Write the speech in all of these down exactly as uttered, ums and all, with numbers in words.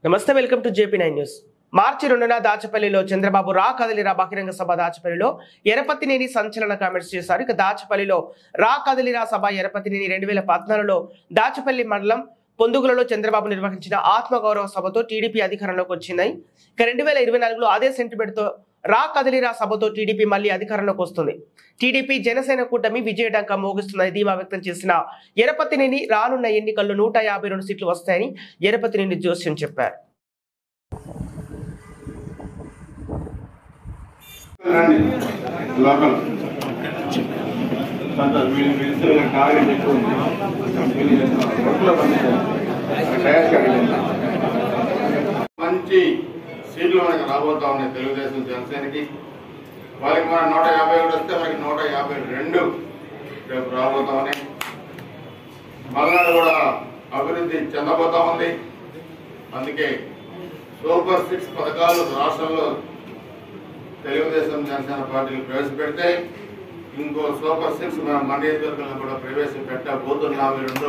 నమస్తే, welcome to JP nine news. మార్చి రెండున దాచపల్లిలో చంద్రబాబు రా కదిలిరా బహిరంగ సభ. దాచపల్లిలో ఎరపతినేని సంచలన కామెంట్స్ చేశారు. ఇక దాచపల్లిలో రా కదిలిరా సభ ఎరపతినేని రెండు వేల పద్నాలుగులో దాచపల్లి మండలం పొందుగులలో చంద్రబాబు నిర్వహించిన ఆత్మగౌరవ సభతో టీడీపీ అధికారంలోకి వచ్చింది. ఇక రెండు వేల ఇరవై నాలుగులో అదే సెంటిమెంట్ తో రా కదిలిరా సభతో టీడీపీ మళ్లీ అధికారంలోకి వస్తుంది. టీడీపీ జనసేన కూటమి విజయడంక మోగిస్తుందని ధీమా వ్యక్తం చేసిన ఎరపతినేని రానున్న ఎన్నికల్లో నూట యాభై రెండు సీట్లు వస్తాయని ఎరపతినేని జోస్యం చెప్పారు. మంచి సీట్లు మనకి రాబోతా ఉన్నాయి తెలుగుదేశం జనసేనకి. వాళ్ళకి మన నూట యాభై ఒకటి వస్తే మనకి నూట యాభై రెండు రేపు రాబోతా ఉన్నాయి. మలనాడు కూడా అభివృద్ధి చెందబోతా ఉంది. అందుకే సూపర్ సిక్స్ పథకాలు రాష్ట్రంలో తెలుగుదేశం జనసేన పార్టీలు ప్రవేశపెడితే ఇంకో సూపర్ సిక్స్ మన మండలికలను కూడా ప్రవేశపెట్టబోతున్నాము. రెండు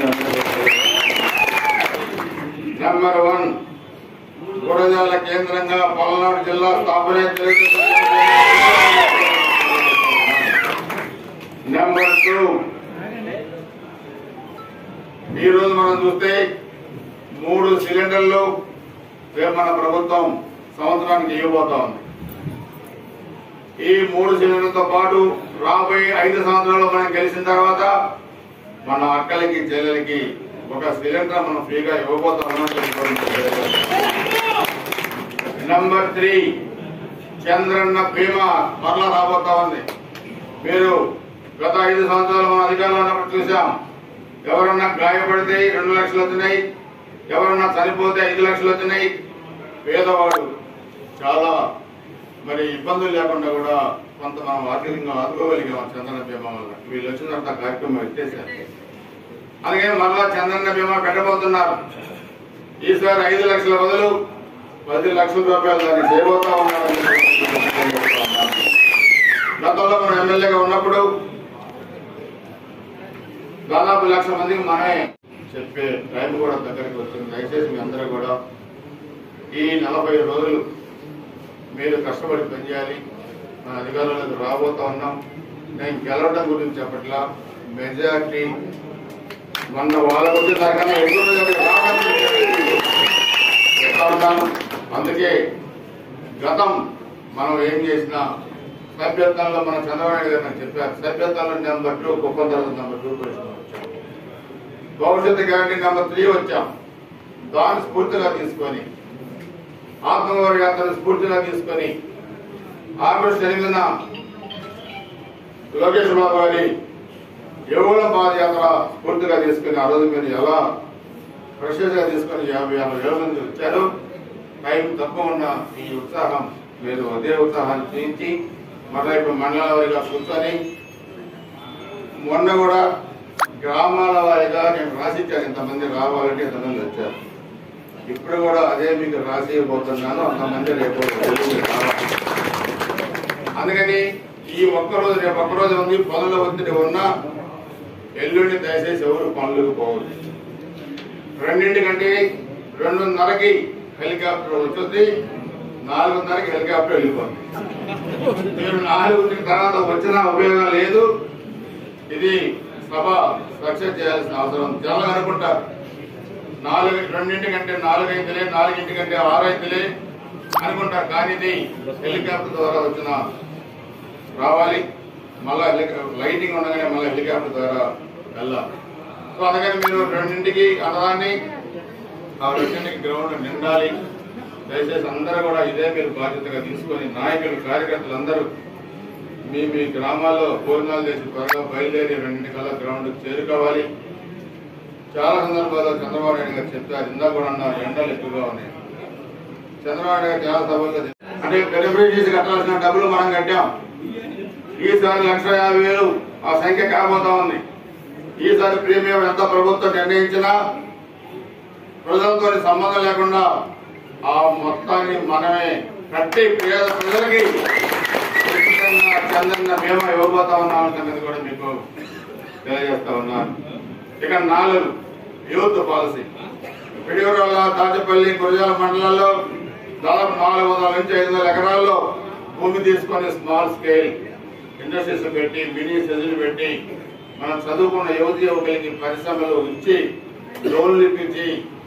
నెంబర్ వన్ గురజాల కేంద్రంగా పల్నాడు జిల్లా స్థాపనే తెలుగుదేశం. నెంబర్ టూ, ఈరోజు మనం చూస్తే మూడు సిలిండర్లు మన ప్రభుత్వం సంవత్సరానికి ఇవ్వబోతా ఉంది. ఈ మూడు సిలిండర్లతో పాటు రాబోయే ఐదు సంవత్సరాలు మనం గెలిచిన తర్వాత మన అక్కలకి చెల్లెలకి ఒక సిలిండర్ మనం ఫ్రీగా ఇవ్వబోతాం. నెంబర్ త్రీ, చంద్రన్న బీమా మరలా రాబోతా ఉంది. మీరు గత ఐదు సంవత్సరాలు మన అధికారంలో ఉన్నప్పుడు చూసాం. ఎవరన్నా గాయపడితే రెండు లక్షలు వచ్చినాయి, ఎవరన్నా చనిపోతే ఐదు లక్షలు వచ్చినాయి. పేదవాడు చాలా మరి ఇబ్బందులు లేకుండా కూడా కొంత మనం ఆర్థికంగా ఆదుకోగలిగాం చంద్రన్న బీమా వల్ల. వీళ్ళు వచ్చిన తర్వాత కార్యక్రమం ఎత్తేసారు. అలాగే మరలా చంద్రన్న బీమా పెట్టబోతున్నారు. ఈసారి ఐదు లక్షల బదులు పది లక్షల రూపాయలు దాన్ని చేయబోతా ఉన్నారని గతంలో మనం ఎమ్మెల్యేగా ఉన్నప్పుడు దాదాపు లక్ష మందికి మనమే చెప్పే టైం కూడా దగ్గరికి వచ్చింది. దయచేసి మీ అందరూ కూడా ఈ నలభై రోజులు మీరు కష్టపడి పనిచేయాలి. మన అధికారంలోకి రాబోతా ఉన్నాం. నేను గెలవడం గురించి చెప్పట్లా, మెజార్టీ మొన్న వాళ్ళకు వచ్చే దానికన్నా ఎక్కువ ఉన్నాను. అందుకే గతం మనం ఏం చేసినా సభ్యత్వంలో మన చంద్రబాబు నాయుడు గారు చెప్పారు. సభ్యత్వంలో నెంబర్ టూ, గొప్ప తర్వాత నెంబర్ టూ వచ్చాం. భవిష్యత్తు గ్యారంటీ నెంబర్ త్రీ వచ్చాం. దాన్ని స్ఫూర్తిగా తీసుకొని ఆత్మగౌరవ యాత్రను స్ఫూర్తిగా తీసుకొని ఆగస్టు ఎనిమిదిన లోకేష్ బాబు గారి యువల పాదయాత్ర స్ఫూర్తిగా తీసుకుని ఆ రోజు మీరు ఎలా ప్రెషర్ గా తీసుకుని యాభై యాభై వేల మంది వచ్చారు. టైం తక్కువ ఉన్న ఈ ఉత్సాహం మీరు అదే ఉత్సాహాన్ని చూపించి మళ్ళీ ఇప్పుడు మండలాల వారిగా కూర్చొని మొన్న కూడా గ్రామాల వారిగా నేను రాసిచ్చాను. ఇంతమంది రావాలంటే ఇంతమంది వచ్చారు. ఇప్పుడు కూడా అదే మీకు రాసి ఇవ్వబోతున్నాను. అంతమంది రేపు రావాలి. అందుకని ఈ ఒక్కరోజు రేపు ఒక్కరోజు ఉంది, పనుల ఒత్తిడి ఉన్నా ఎల్లుండి దయచేసి ఎవరు పనులకు పోవద్దు. రెండింటికంటే రెండున్నరకి హెలికాప్టర్ వచ్చి నాలుగున్నరకి హెలికాప్టర్ వెళ్ళిపోతుంది. మీరు నాలుగున్నర తర్వాత వచ్చినా ఉపయోగం లేదు. ఇది సభ సక్సెస్ చేయాల్సిన అవసరం. చాలా అనుకుంటారు నాలుగు రెండింటికంటే నాలుగైదులే, నాలుగింటికంటే ఆరైదులే అనుకుంటారు. కానీ ఇది హెలికాప్టర్ ద్వారా వచ్చిన రావాలి. మళ్ళా లైటింగ్ ఉండగానే మళ్ళీ హెలికాప్టర్ ద్వారా వెళ్ళాలి. సో అందుకని మీరు రెండింటికి అన్నదాన్ని ఆ రెండింటికి గ్రౌండ్ నిండాలి. దయచేసి అందరూ కూడా ఇదే మీరు బాధ్యతగా తీసుకొని నాయకులు కార్యకర్తలు అందరూ మీ మీ గ్రామాల్లో భోజనాలు చేసి త్వరగా బయలుదేరి రెండింటికల్లా గ్రౌండ్ చేరుకోవాలి. చాలా సందర్భాల్లో చంద్రబాబు నాయుడు గారు చెప్పారు, ఇందా కూడా అన్నారు, ఎండలు ఎక్కువగా ఉన్నాయి. చంద్రబాబు నాయుడు గారు చాలా సభల్లో అంటే డెలివరీ చేసి కట్టాల్సిన డబ్బులు మనం కట్టాం. ఈసారి లక్ష యాభై వేలు ఆ సంఖ్య కాబోతా ఉంది. ఈసారి ప్రీమియం ఎంత ప్రభుత్వం నిర్ణయించినా ప్రజలతో సంబంధం లేకుండా ఆ మొత్తాన్ని మనమే కట్టి పేద ప్రజలకి చంద్రన్న బీమా ఇవ్వబోతా ఉన్నాం సంగతి కూడా మీకు తెలియజేస్తా ఉన్నాను. ఇక నాలుగు యూత్ పాలసీ పిడియూరాల దాచపల్లి గురజాల మండలాల్లో దాదాపు నాలుగు వందల నుంచి ఐదు వందల ఎకరాల్లో భూమి తీసుకొని స్మాల్ స్కేల్ ఇండస్ట్రీస్ పెట్టి మినీ సెజులు పెట్టి మనం చదువుకున్న యువతి యువకులకి పరిశ్రమలు ఇచ్చి లోన్లు ఇప్పించి